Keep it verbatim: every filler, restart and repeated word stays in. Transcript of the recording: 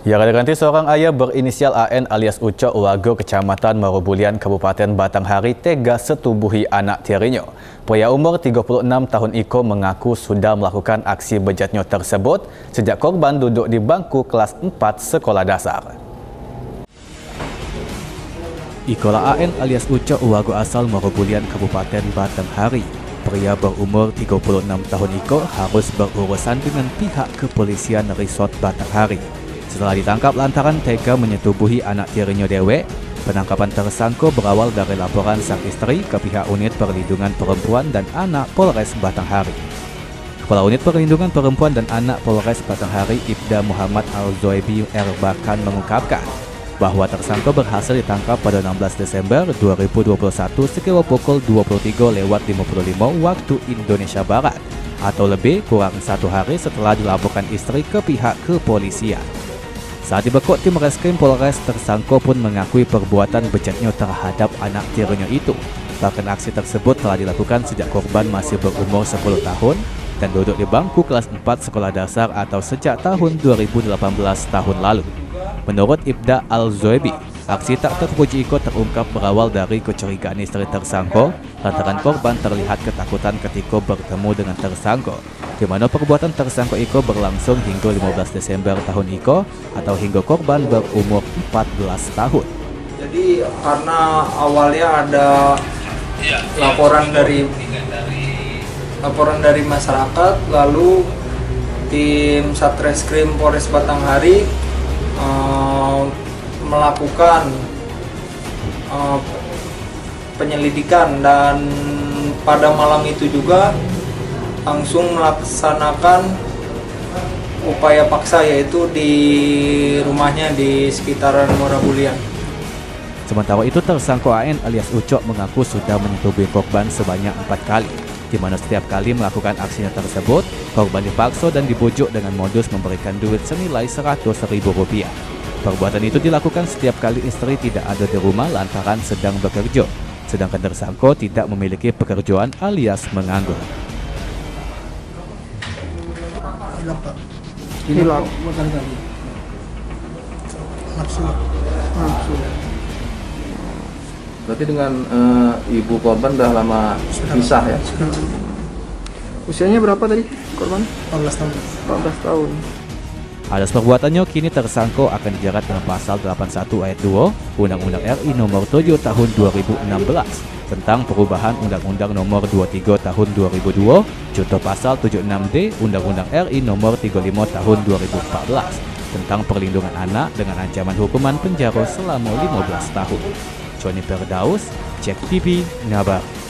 Ya, ganti seorang ayah berinisial A N alias Ucok warga Kecamatan Marubulian, Kabupaten Batanghari tega setubuhi anak tirinya. Pria umur tiga puluh enam tahun itu mengaku sudah melakukan aksi bejatnya tersebut sejak korban duduk di bangku kelas empat sekolah dasar. Ikola A N alias Ucok warga asal Marubulian, Kabupaten Batanghari. Pria berumur tiga puluh enam tahun itu harus berurusan dengan pihak kepolisian Resort Batanghari. Setelah ditangkap lantaran tega menyetubuhi anak tirinya dewek, penangkapan tersangka berawal dari laporan sang istri ke pihak Unit Perlindungan Perempuan dan Anak Polres Batanghari. Kepala Unit Perlindungan Perempuan dan Anak Polres Batanghari, Ibda Muhammad Al-Zoebi Erbakan mengungkapkan bahwa tersangka berhasil ditangkap pada enam belas Desember dua ribu dua puluh satu sekira pukul dua puluh tiga lewat lima puluh lima waktu Indonesia Barat, atau lebih kurang satu hari setelah dilaporkan istri ke pihak kepolisian. Saat dibekuk tim reskrim Polres, tersangka pun mengakui perbuatan bejatnya terhadap anak tirinya itu. Bahkan aksi tersebut telah dilakukan sejak korban masih berumur sepuluh tahun dan duduk di bangku kelas empat sekolah dasar atau sejak tahun dua ribu delapan belas tahun lalu. Menurut Ibda Al-Zoebi, aksi tak terpuji itu terungkap berawal dari kecurigaan istri tersangka lantaran korban terlihat ketakutan ketika bertemu dengan tersangka, di mana perbuatan tersangka itu berlangsung hingga lima belas Desember tahun itu atau hingga korban berumur empat belas tahun. Jadi karena awalnya ada laporan dari laporan dari masyarakat, lalu tim Satreskrim Polres Batanghari uh, melakukan uh, penyelidikan, dan pada malam itu juga langsung melaksanakan upaya paksa, yaitu di rumahnya di sekitaran Marubulian. Sementara itu, tersangka A N alias Ucok mengaku sudah menyetubuhi korban sebanyak empat kali, di mana setiap kali melakukan aksinya tersebut, korban dipaksa dan dibujuk dengan modus memberikan duit senilai seratus ribu rupiah. Perbuatan itu dilakukan setiap kali istri tidak ada di rumah lantaran sedang bekerja, sedangkan tersangka tidak memiliki pekerjaan alias menganggur. Hilang berkali-kali. Nafsu. Nafsu. Berarti dengan uh, ibu korban udah lama pisah ya? Usianya berapa tadi korban? empat belas tahun. empat belas tahun. Atas perbuatannya, kini tersangka akan dijerat dengan pasal delapan puluh satu ayat dua Undang-Undang R I Nomor tujuh Tahun dua ribu enam belas tentang perubahan Undang-Undang Nomor dua puluh tiga Tahun dua ribu dua, contoh pasal tujuh puluh enam D Undang-Undang R I Nomor tiga puluh lima Tahun dua ribu empat belas tentang perlindungan anak dengan ancaman hukuman penjara selama lima belas tahun. Johnny Perdaus, Cek T V, Ngabar.